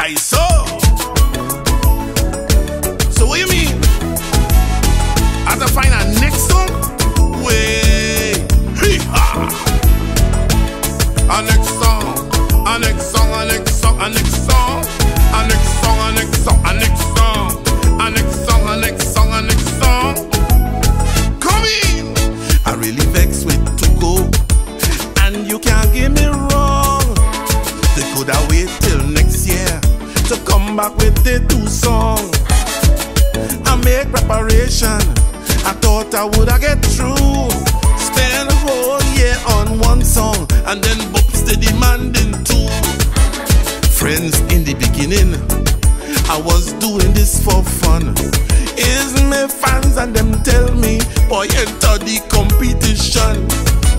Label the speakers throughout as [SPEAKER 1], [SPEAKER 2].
[SPEAKER 1] Kaiso. So what you mean? I have to find a next song? Wait. Hee-ha. A next song. A next song, a next song, a next song. A next song, a next song, a next song. A next song, a next song, a next song. Come in. I really vex with to go. And you can't get me wrong. They could have waited till next year to come back with the 2 songs. I make preparation. I thought I would have get through. Spend a whole year on 1 song and then books the demanding 2. Friends, in the beginning I was doing this for fun. Is my fans and them tell me, boy, enter the competition.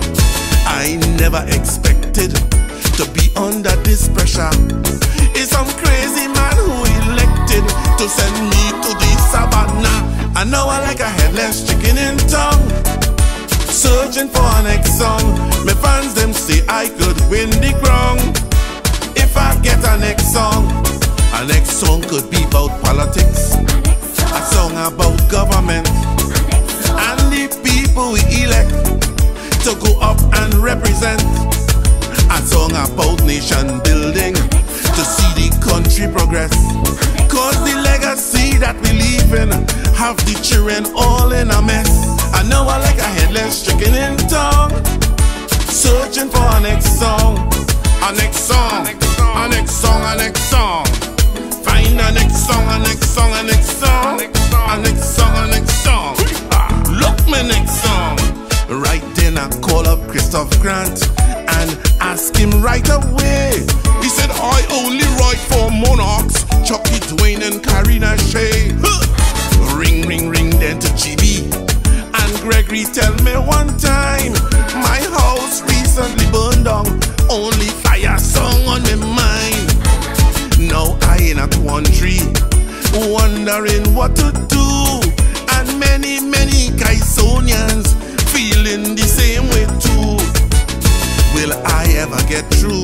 [SPEAKER 1] I never expected to be under this pressure. It's some crazy man who elected to send me to the savannah. And now I like a headless chicken in town, searching for an next song. My fans them say I could win the crown if I get a next song. A next song could be about politics, a song about government and the people we elect to go up and represent. A song about nation building to see the country progress. Cause the legacy that we leave in have the children all in a mess. I know I like a headless chicken in town, searching for a next song. A next song, a next song, a next song. Find a next song, a next song, a next song. A next song, a next song. Look my next song. Right then I call up Christoph Grant and ask him right away. He said I only write for Monarchs, Chucky Dwayne and Karina Shea. Ring, ring, ring then to GB and Gregory tell me one time, my house recently burned down, only fire song on my mind. Now I in a quandary, wondering what to do. And many, many Kaisonians feeling the same way too. Will I ever get through?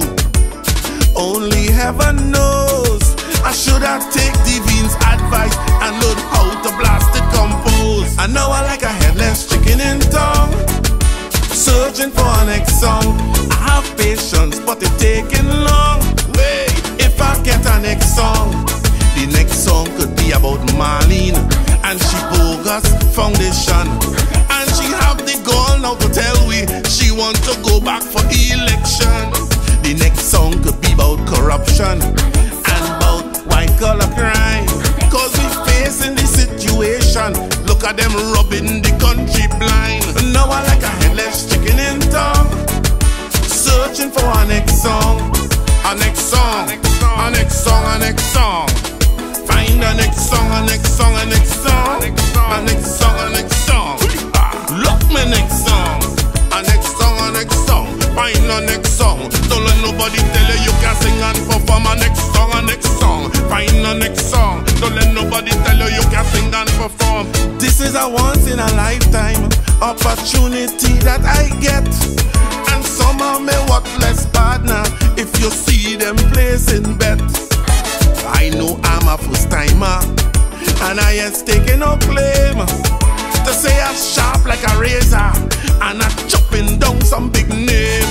[SPEAKER 1] Only heaven knows. I should have taken Devine's advice and learned how to blast it compose. And now I like a headless chicken in town, searching for a next song. I have patience, but it's taking long. Wait, if I get a next song, the next song could be about Marlene and she bogus foundation. And she have the goal now to tell we she want to go back for election. The next song could be about corruption and about white collar crime. Cause we facing the situation, look at them robbing the country blind. Now I like a headless chicken in town, searching for a next song. A next song, a next song, a next song. Find a next song, a next song, a next song. A next song, a next song. Look my next song. A next song, a next song. Find a next song. Don't let nobody tell you you can sing and perform. A next song, a next song. Find a next song. Don't let nobody tell you you can sing and perform. This is a once in a lifetime opportunity that I get. And some of my worthless partner, if you see them placing bets. I know I'm a first timer and I ain't taking no claim to say I'm sharp like a razor and I'm chopping down some big name.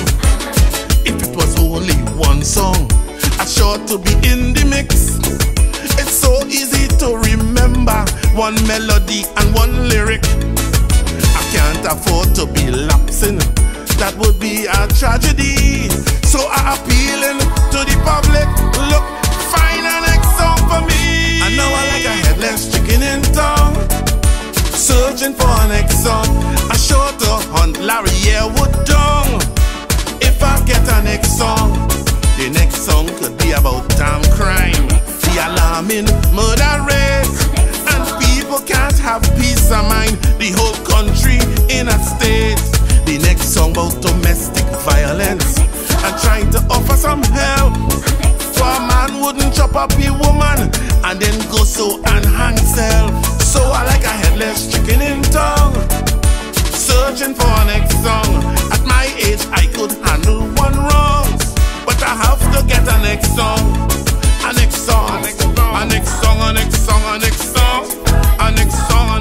[SPEAKER 1] If it was only 1 song, I'm sure to be in the mix. It's so easy to remember 1 melody and 1 lyric. I can't afford to be lapsing, that would be a tragedy. So I appealing to the public, look, find a next song for me. I know I like a headless chicken in town, searching for a next song. I sure to hunt Larry Yearwood down if I get a next song. The next song could be about damn crime, the alarming murder rate, and people can't have peace of mind, the whole country in a state. The next song about domestic violence and trying to offer some help. So a man wouldn't chop up a woman and then go so and hang himself. So I like a headless chicken in town, searching for a next song. At my age I could handle 1 wrongs, but I have to get a next song. A next song, Our next song, our next song, our next song, our next song,